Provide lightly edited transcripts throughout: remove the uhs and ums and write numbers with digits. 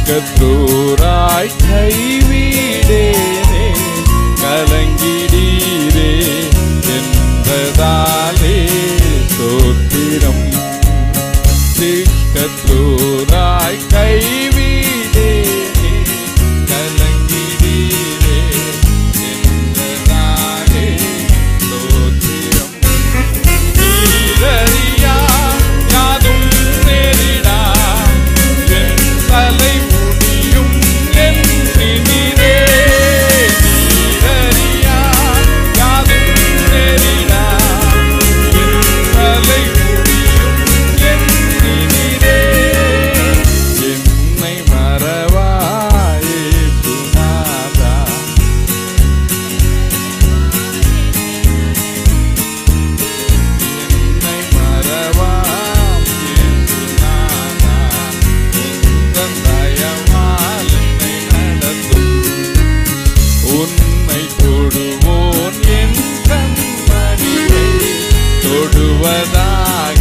திக்கற்றோராய் கைவிடேனே கலங்கிடீரே என்பதாலே ஸ்தோத்திரம். திக்கற்றோராய் கைவிடேனே கலங்கிடீரே என்பதாலே ஸ்தோத்திரம். நீரறியா யாதும் நேரிடா என் தலை முடியும் என்றினிரே. நீரறியா யாதும் நேரிடா என் தலை முடியும் என்றினிரே. என்னை மறவாயே சுனாதா. என்னை மறவாம் இயேசுநாதா. உந்தன் தயவால் என்னை நடத்தும். உன்னை தொடுவோன் என் கண்மணியை தொடுவதாக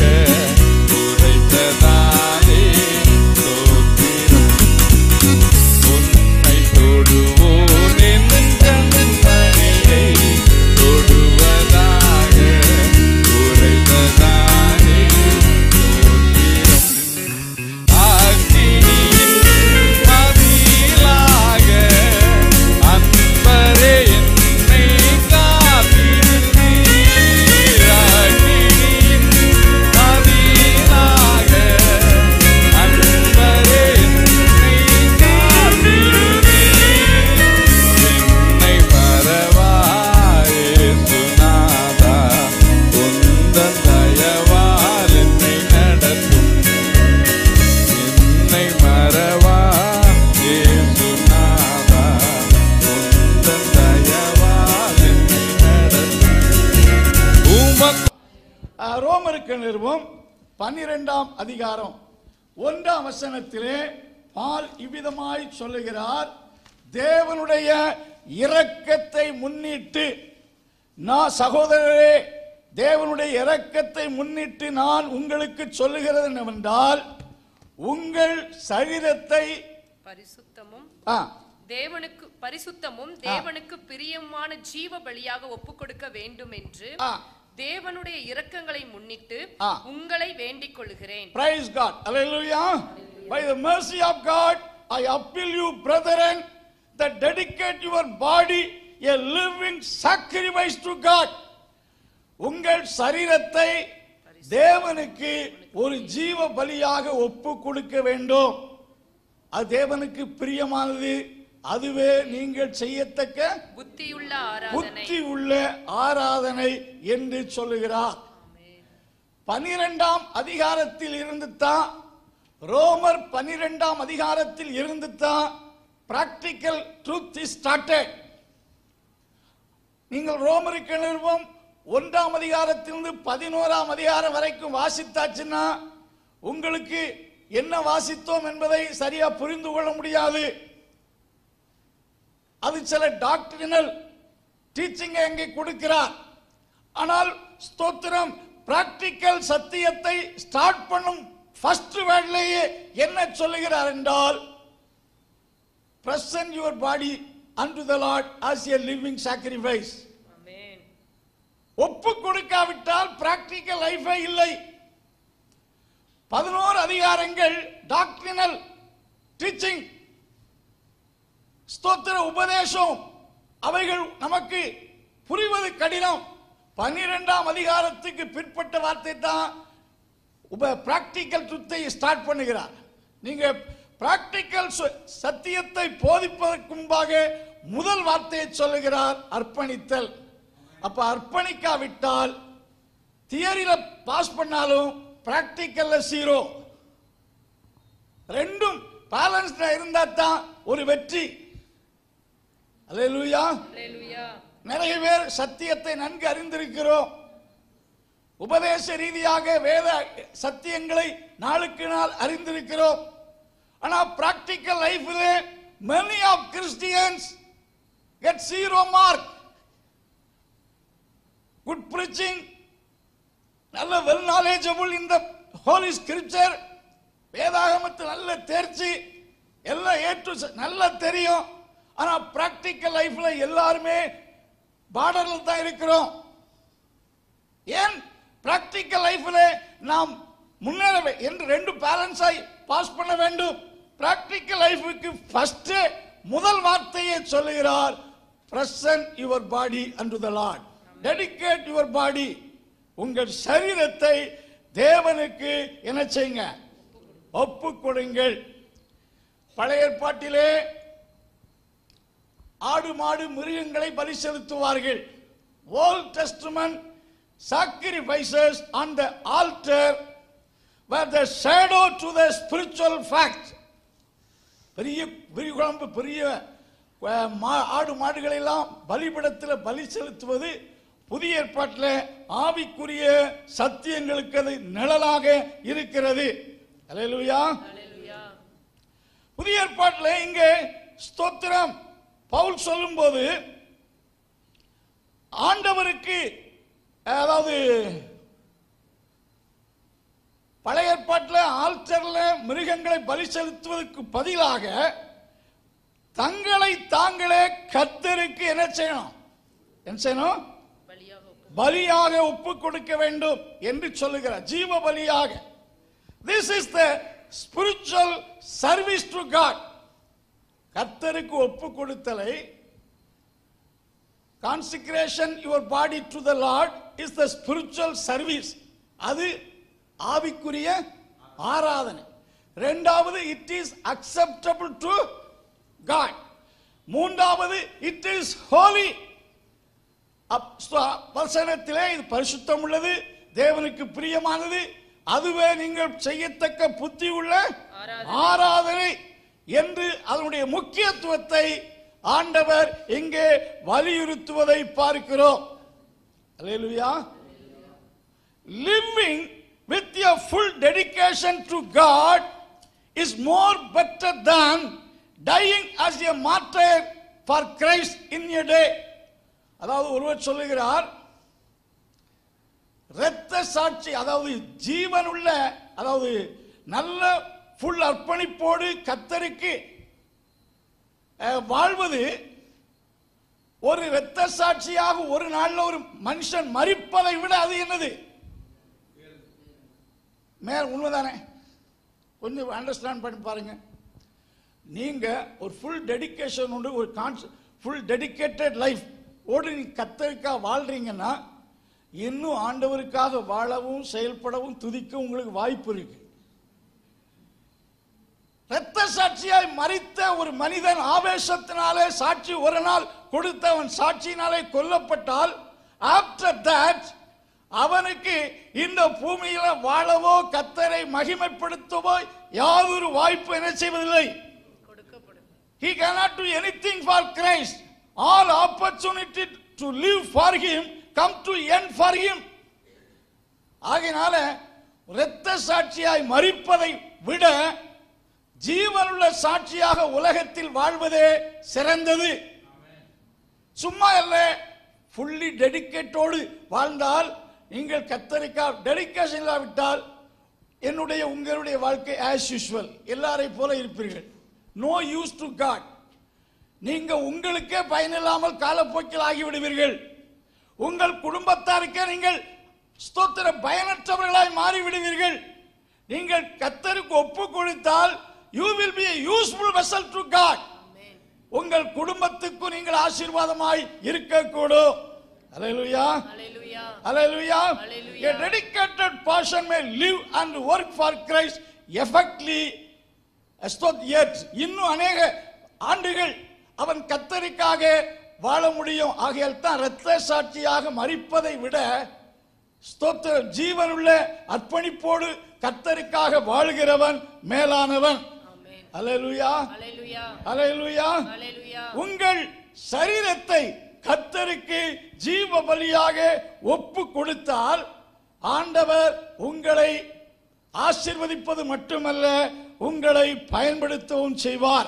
உரைத்ததாலே ஸ்தோத்திரம். உன்னை தொடுவோன் என் கண்மணியை தொடுவதாக உரைத்ததாலே ஸ்தோத்திரம். அக்கினியின் மதிலாக அன்பரே என்னை காத்திருந்தீர். அக்கினியின் மதிலாக அன்பரே என்னை காத்திருந்தீர். என்னை மறவாயே சுனாதா. உந்தன் தயவால் என்னை நடத்தும். என்னை மறவா இயேசுநாதா. உந்தன் தயவால் என்னை நடத்தும். உமக்கு ரோமருக்கு நிருபம் 12ஆம் அதிகாரம் 1ஆம் வசனத்திலே பால் இவ்விதமாய் சொல்லுகிறார். தேவனுடைய இரக்கத்தை முன்னிட்டு நான் சகோதரரே, தேவனுடைய இரக்கத்தை முன்னிட்டு நான் உங்களுக்கு சொல்லுகிறது என்னவென்றால், உங்கள் சரீரத்தை பரிசுத்தமும் ஆ, தேவனுக்கு பிரியமான ஜீவ பலியாக ஒப்புக் கொடுக்க வேண்டும் என்று ஆ. தேவனுடைய இரக்கங்களை முன்னிட்டு ஆ. உங்களை வேண்டிக் கொள்கிறேன். Praise God. Hallelujah. By the mercy of God, I appeal you, brethren, that dedicate your body a living sacrifice to God. உங்கள் சரீரத்தை தேவனுக்கு ஒரு ஜீவ பலியாக ஒப்பு கொடுக்க வேண்டும். அது தேவனுக்கு பிரியமானது. அதுவே நீங்கள் செய்யத்தக்க புத்தி உள்ள ஆராதனை என்று சொல்லுகிறார். 12ஆம் அதிகாரத்தில் இருந்து தான், ரோமர் 12ஆம் அதிகாரத்தில் இருந்து தான் பிராக்டிக்கல் ட்ரூத் இஸ் ஸ்டார்டட். நீங்கள் ரோமருக்கு நிருபம் 1ஆம் அதிகாரத்திலிருந்து 11ஆம் அதிகாரம் வரைக்கும் வாசித்தாச்சுன்னா உங்களுக்கு என்ன வாசித்தோம் என்பதை சரியா புரிந்து கொள்ள முடியாது. அது சில டாக்டரினல் டீச்சிங் அங்கே கொடுக்கிறார். ஆனால் ஸ்தோத்திரம், பிராக்டிக்கல் சத்தியத்தை ஸ்டார்ட் பண்ணும் ஃபர்ஸ்ட் வேர்ட்லேயே என்ன சொல்லுகிறார் என்றால், present your body unto the Lord as a living sacrifice. ஒப்பு கொடுக்காவிட்டால் பிராக்டிக்கல் லைஃபே இல்லை. 11 அதிகாரங்கள் டாக்டரினல் டீச்சிங், ஸ்தோத்திர உபதேசம், அவைகள் நமக்கு புரிவது கடினம். 12ஆம் அதிகாரத்துக்கு பிற்பட்ட வார்த்தை தான் பிராக்டிக்கல் ட்ரூத்தை ஸ்டார்ட் பண்ணுகிறார். நீங்க பிராக்டிக்கல் சத்தியத்தை போதிப்பதற்கு முன்பாக முதல் வார்த்தையை சொல்லுகிறார், அர்ப்பணித்தல். அப்ப அர்ப்பணிக்காவிட்டால் தியரியில பாஸ் பண்ணாலும் பிராக்டிக்கல்ல 0. ரெண்டும் பேலன்ஸ்டா இருந்தா தான் ஒரு வெற்றி. அல்லேலூயா. நிறைய பேர் சத்தியத்தை நன்கு அறிந்திருக்கிறோம். உபதேச ரீதியாக வேத சத்தியங்களை நாளுக்கு நாள் அறிந்திருக்கிறோம். ஆனா பிராக்டிக்கல் லைஃப்ல many of Christians get 0 mark. Good preaching, நல்ல well knowledgeable in the holy scripture, வேதாகமத்தில் நல்ல தேர்ச்சி, எல்லாம் நல்லா தெரியும். ஆனா பிராக்டிக்கல் லைஃப்ல எல்லாருமே பார்டர்ல தான் இருக்கிறோம். ஏன் பிராக்டிக்கல் லைஃப்ல நாம் முன்னேற என்று ரெண்டு பேலன்ஸ் ஆகி பாஸ் பண்ண வேண்டும். பிராக்டிக்கல் லைஃபுக்கு ஃபர்ஸ்ட் முதல் வார்த்தையை சொல்லுகிறார், present your body unto the Lord. Dedicate your body. உங்கள் சரீரத்தை தேவனுக்கு என்ன செய்யுங்க? ஒப்பு கொடுங்கள். பழைய ஏற்பாட்டிலே ஆடு மாடு மிருகங்களை பலி செலுத்துவார்கள். Old Testament sacrifices on the altar were the shadow to the spiritual fact. பெரிய விரிகுழம்பு பெரிய ஆடு மாடுகளை எல்லாம் பலிபீடத்தில் பலி செலுத்துவது புதிய ஏற்பாட்டில் ஆவிக்குரிய சத்தியங்களுக்கு அது நிழலாக இருக்கிறது. அல்லேலூயா. புதிய ஏற்பாட்டில் இங்கே ஸ்தோத்திரம் பவுல் சொல்லும்போது ஆண்டவருக்கு, அதாவது பழைய ஏற்பாட்டில் ஆல்டர்ல மிருகங்களை பலி செலுத்துவதற்கு பதிலாக தங்களை தாங்களே கர்த்தருக்கு என்ன செய்யணும்? என்ன செய்யணும்? பலியாக ஒப்பு கொடுக்க வேண்டும் என்று சொல்லுகிறார். ஜீவ பலியாக. This is the spiritual service to God. கர்த்தருக்கு ஒப்பு கொடுத்தலை, consecration your body to the Lord is the spiritual service. அது ஆவிக்குரிய ஆராதனை. இரண்டாவது, it is acceptable to God. மூன்றாவது, it is holy. வசனத்திலே இது பரிசுத்தம் உள்ளது, தேவனுக்கு பிரியமானது, அதுவே நீங்கள் செய்யத்தக்க புத்தி உள்ள ஆராதனை என்று அதனுடைய முக்கியத்துவத்தை ஆண்டவர் இங்கே வலியுறுத்துவதை பார்க்கிறோம். அல்லேலூயா. Living with your full dedication to God is more better than dying as a martyr for Christ in a day. அதாவது ஒருவர் சொல்லுகிறார், இரத்த சாட்சி, அதாவது ஜீவனுள்ள, அதாவது நல்ல ஃபுல் அர்ப்பணிப்போடு கர்த்தருக்கு வாழ்வது ஒரு இரத்த சாட்சியாக ஒரு நாள்ல ஒரு மனுஷன் மரிப்பதை விட அது என்னது? உண்மைதானே? கொஞ்சம் அண்டர்ஸ்டாண்ட் பண்ணி பாருங்க. நீங்க ஒரு ஃபுல் டெடிகேஷன் உண்டு, ஒரு ஃபுல் டெடிகேட்டட் லைஃப் ஓடு நீ கர்த்தருக்காக வாழ்றீங்கன்னா இன்னும் ஆண்டவருக்காக வாழவும் செயல்படவும் துதிக்கவும் உங்களுக்கு வாய்ப்பு இருக்கு. இரத்த சாட்சியாய் மரித்த ஒரு மனிதன் ஆவேசத்தினாலே சாட்சி ஒரு நாள் கொடுத்த அவன் சாட்சியினாலே கொல்லப்பட்டால் ஆஃப்டர் தட் அவனுக்கு இந்த பூமியில வாழவோ கர்த்தரை மகிமைப்படுத்தவோ யாதொரு வாய்ப்பு என்ன செய்வதில்லை. He cannot do anything for Christ. All opportunity to live for him come to end for him. ஆகையினால இரத்த சாட்சியாய் மரிப்பதை விட ஜீவனுள்ள சாட்சியாக உலகத்தில் வாழ்வதே சிறந்தது. சும்மா அல்ல, ஃபுல்லி டெடிகேட்டோடு வாழ்ந்தால் நீங்கள் கர்த்தருக்காக டெடிகேஷன் இல்லாவிட்டால் என்னுடைய உங்களுடைய வாழ்க்கை ஆஸ் யூசுவல் எல்லாரை போல இருப்பீர்கள். No use to God. நீங்க உங்களுக்கே பயனில்லாமல் காலப்போக்கில் ஆகிவிடுவீர்கள். உங்கள் குடும்பத்தாருக்கே நீங்கள் ஸ்தோத்திர பயனற்றவர்களாய் மாறிவிடுவீர்கள். நீங்கள் கர்த்தருக்கு ஒப்பு கொடுத்தால் you will be a useful vessel to God. உங்கள் குடும்பத்துக்கு நீங்கள் ஆசீர்வாதமாய் இருக்கக்கூடும். Hallelujah. Hallelujah. Hallelujah. Hallelujah. A dedicated person may live and work for Christ effectively. Yet இன்னும் அநேக ஆண்டுகள் அவன் கர்த்தருக்காக வாழ முடியும். ஆகையால் தான் இரத்த சாட்சியாக மரிப்பதை விட ஸ்தோத்திர ஜீவனுள்ள அர்ப்பணிப்போடு கர்த்தருக்காக வாழ்கிறவன் மேலானவன். அல்லேலூயா. Hallelujah. அல்லேலூயா. Hallelujah. உங்கள் சரீரத்தை கர்த்தருக்கு ஜீவ பலியாக ஒப்பு கொடுத்தால் ஆண்டவர் உங்களை ஆசீர்வதிப்பது மட்டுமல்ல, உங்களை பயன்படுத்தவும் செய்வார்.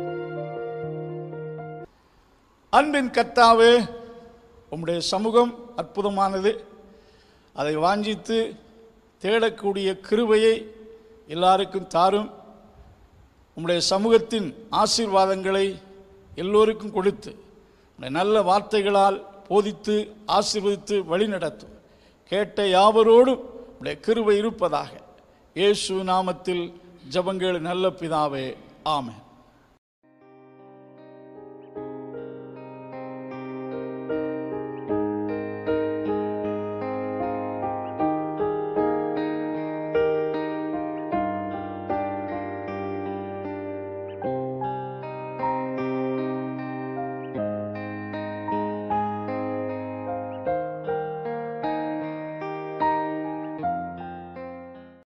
அன்பின் கர்த்தாவே, உம்முடைய சமூகம் அற்புதமானது. அதை வாஞ்சித்து தேடக்கூடிய கிருபையை எல்லாருக்கும் தாரும். உம்முடைய சமூகத்தின் ஆசீர்வாதங்களை எல்லோருக்கும் கொடுத்து நல்ல வார்த்தைகளால் போதித்து ஆசீர்வதித்து வழிநடத்தும். கேட்ட யாவரோடும் உடைய கிருபை இருப்பதாக. இயேசு நாமத்தில் ஜெபங்கள் நல்ல பிதாவே, ஆமென்.